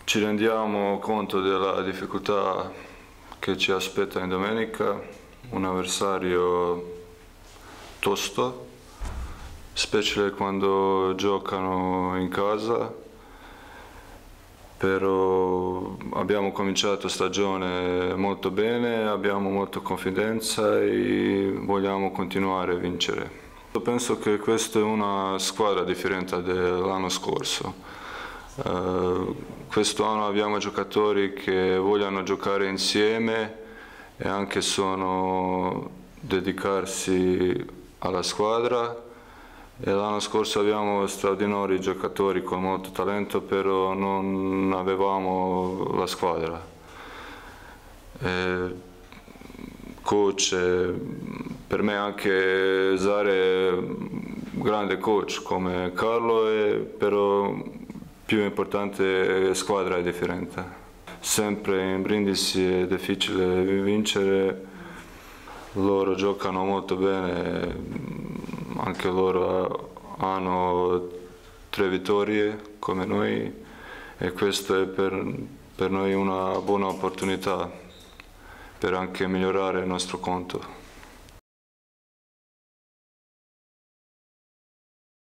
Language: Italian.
Ci rendiamo conto della difficoltà che ci aspetta in domenica, un avversario tosto, specie quando giocano in casa, però abbiamo cominciato stagione molto bene, abbiamo molta confidenza e vogliamo continuare a vincere. Penso che questa è una squadra differente dell'anno scorso. Questo anno abbiamo giocatori che vogliono giocare insieme e anche dedicarsi alla squadra. E l'anno scorso abbiamo straordinari giocatori con molto talento, però non avevamo la squadra. Coach, per me anche Zare è un grande coach come Carlo, però più importante è la squadra è differente. Sempre in Brindisi è difficile vincere, loro giocano molto bene, anche loro hanno 3 vittorie come noi e questo è per noi una buona opportunità per anche migliorare il nostro conto.